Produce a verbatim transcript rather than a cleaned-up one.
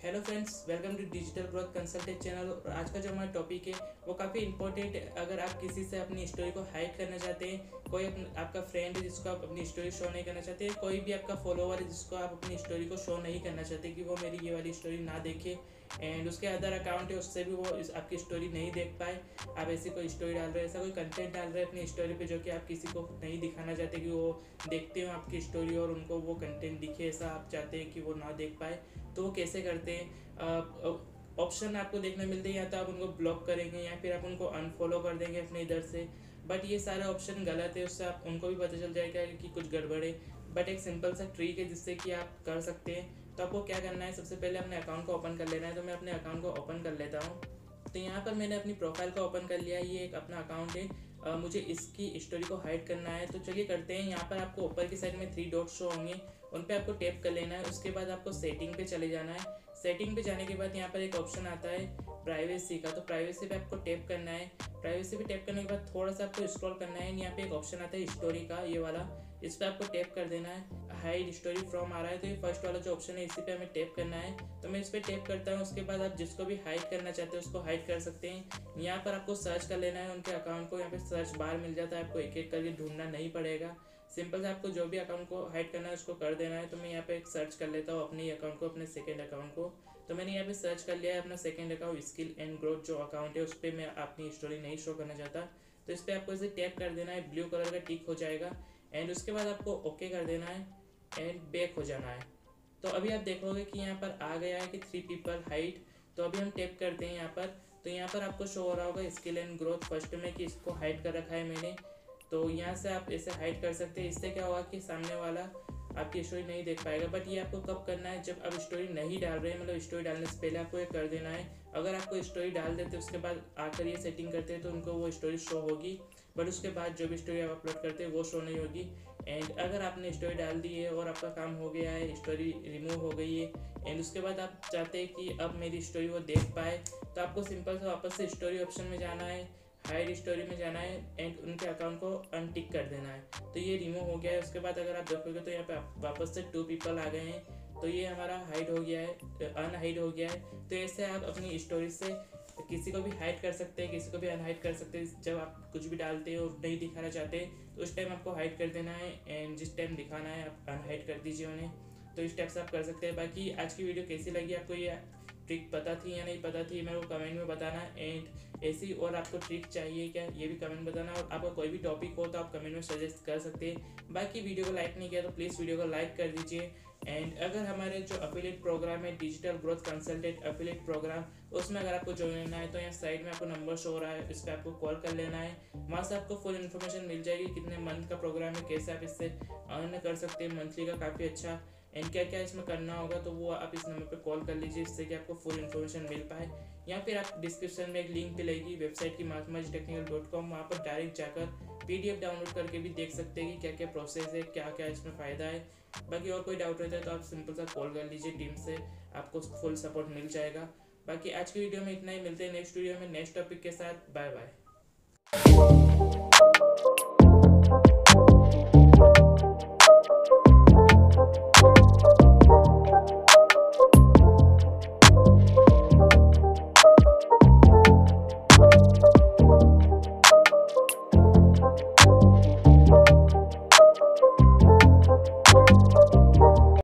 Hello friends, welcome to digital growth consultant channel. और आज का जो हमारा टॉपिक है वो काफ़ी इंपॉर्टेंट है। अगर आप किसी से अपनी स्टोरी को हाइड करना चाहते हैं, कोई अपन- आपका फ्रेंड है जिसको आप अपनी स्टोरी शो नहीं करना चाहते, कोई भी आपका फॉलोवर है जिसको आप अपनी स्टोरी को शो नहीं करना चाहते कि वो मेरी ये वाली स्टोरी ना देखे, एंड उसके अदर अकाउंट है उससे भी वो इस आपकी स्टोरी नहीं देख पाए। आप ऐसी कोई स्टोरी डाल रहे हैं, ऐसा कोई कंटेंट डाल रहे हैं अपनी स्टोरी पे जो कि आप किसी को नहीं दिखाना चाहते कि वो देखते हो आपकी स्टोरी और उनको वो कंटेंट दिखे, ऐसा आप चाहते हैं कि वो ना देख पाए, तो वो कैसे करते हैं? ऑप्शन आपको देखने मिलते हैं, या तो आप उनको ब्लॉक करेंगे या फिर आप उनको अनफॉलो कर देंगे अपने इधर से। बट ये सारे ऑप्शन गलत है, उससे आप उनको भी पता चल जाएगा कि कुछ गड़बड़ है। बट एक सिंपल सा ट्रिक है जिससे कि आप कर सकते हैं। तो आपको क्या करना है, सबसे पहले अपने अकाउंट को ओपन कर लेना है। तो मैं अपने अकाउंट को ओपन कर लेता हूँ। तो यहाँ पर मैंने अपनी प्रोफाइल को ओपन कर लिया है। ये एक अपना अकाउंट है। अ, मुझे इसकी स्टोरी को हाइड करना है, तो चलिए करते हैं। यहाँ पर आपको ऊपर की साइड में थ्री डॉट शो होंगे, उन पर आपको टैप कर लेना है। उसके बाद आपको सेटिंग पे चले जाना है। सेटिंग पे जाने के बाद यहाँ पर एक ऑप्शन आता है प्राइवेसी का, तो प्राइवेसी पे आपको टैप करना है। प्राइवेसी पे टैप करने के बाद थोड़ा सा आपको स्क्रॉल करना है। यहाँ पे एक ऑप्शन आता है स्टोरी का, ये वाला, इस पर आपको टैप कर देना है। हाइड स्टोरी फ्रॉम आ रहा है, तो ये फर्स्ट वाला जो ऑप्शन है इसी पे हमें टैप करना है। तो मैं इस पर टैप करता हूँ। उसके बाद आप जिसको भी हाइड करना चाहते हैं उसको हाइड कर सकते हैं। यहाँ पर आपको सर्च कर लेना है उनके अकाउंट को। यहाँ पे सर्च बार मिल जाता है, आपको एक एक करके ढूंढना नहीं पड़ेगा। सिंपल से आपको जो भी अकाउंट को हाइड करना है उसको कर देना है। तो मैं यहाँ पे एक सर्च कर लेता हूँ अपने अकाउंट को, अपने सेकेंड अकाउंट को। तो मैंने यहाँ पे सर्च कर लिया है अपना second account, skill and growth जो अकाउंट है उस पर मैं अपनी स्टोरी नहीं शो करना चाहता। तो इस पर आपको इसे टैप कर देना है, ब्लू कलर का टिक हो जाएगा। एंड उसके बाद आपको ओके कर देना है एंड बैक हो जाना है। तो अभी आप देखोगे कि यहाँ पर आ गया है कि थ्री पीपल हाइड। तो अभी हम टैप करते हैं यहाँ पर। तो यहाँ पर आपको शो हो रहा होगा स्किल एंड ग्रोथ फर्स्ट में कि इसको हाइड कर रखा है मैंने। तो यहाँ से आप ऐसे हाइड कर सकते हैं। इससे क्या होगा कि सामने वाला आपकी स्टोरी नहीं देख पाएगा। बट ये आपको कब करना है, जब आप स्टोरी नहीं डाल रहे हैं, मतलब स्टोरी डालने से पहले आपको ये कर देना है। अगर आपको स्टोरी डाल देते उसके बाद आकर ये सेटिंग करते हैं तो उनको वो स्टोरी शो होगी, बट उसके बाद जो भी स्टोरी आप अपलोड करते हैं वो शो नहीं होगी। एंड अगर आपने स्टोरी डाल दी है और आपका काम हो गया है, स्टोरी रिमूव हो गई है, एंड उसके बाद आप चाहते हैं कि अब मेरी स्टोरी वो देख पाए, तो आपको सिंपल से वापस से स्टोरी ऑप्शन में जाना है, हाइड स्टोरी में जाना है एंड उनके अकाउंट को अनटिक कर देना है। तो ये रिमूव हो गया है। उसके बाद अगर आप देखोगे तो यहाँ पे वापस से टू पीपल आ गए हैं। तो ये हमारा हाइड हो गया है, अनहाइड हो गया है। तो ऐसे आप अपनी स्टोरी से किसी को भी हाइड कर सकते हैं, किसी को भी अनहाइड कर सकते हैं। जब आप कुछ भी डालते हो नहीं दिखाना चाहते तो उस टाइम आपको हाइड कर देना है, एंड जिस टाइम दिखाना है आप अनहाइड कर दीजिए उन्हें। तो इस टाइप से आप कर सकते हैं। बाकी आज की वीडियो कैसी लगी, आपको ये ट्रिक पता थी या नहीं पता थी, मेरे को कमेंट में बताना। एंड ऐसी और आपको ट्रिक चाहिए क्या, ये भी कमेंट बताना। और आपका कोई भी टॉपिक हो तो आप कमेंट में सजेस्ट कर सकते हैं। बाकी वीडियो को लाइक नहीं किया तो प्लीज़ वीडियो को लाइक कर दीजिए। एंड अगर हमारे जो अफिलिएट प्रोग्राम है digital growth consultant affiliate program, उसमें अगर आपको ज्वाइन करना है तो यहाँ साइड में आपको नंबर शो हो रहा है, इस पर आपको कॉल कर लेना है। वहाँ से आपको फुल इन्फॉर्मेशन मिल जाएगी कितने मंथ का प्रोग्राम है, कैसे आप इससे अर्न कर सकते हैं मंथली का, काफ़ी अच्छा। एंड क्या क्या इसमें करना होगा तो वो आप इस नंबर पे कॉल कर लीजिए, इससे कि आपको फुल इन्फॉर्मेशन मिल पाए। या फिर आप डिस्क्रिप्शन में एक लिंक मिलेगी वेबसाइट की माथमाजी टेक्निकल डॉट कॉम, वहाँ पर डायरेक्ट जाकर पीडीएफ डाउनलोड करके भी देख सकते हैं कि क्या क्या प्रोसेस है, क्या क्या इसमें फ़ायदा है। बाकी और कोई डाउट रहता है तो आप सिंपल सा कॉल कर लीजिए, टीम से आपको फुल सपोर्ट मिल जाएगा। बाकी आज की वीडियो में इतना ही, मिलते हैं नेक्स्ट वीडियो में नेक्स्ट टॉपिक के साथ। Bye bye.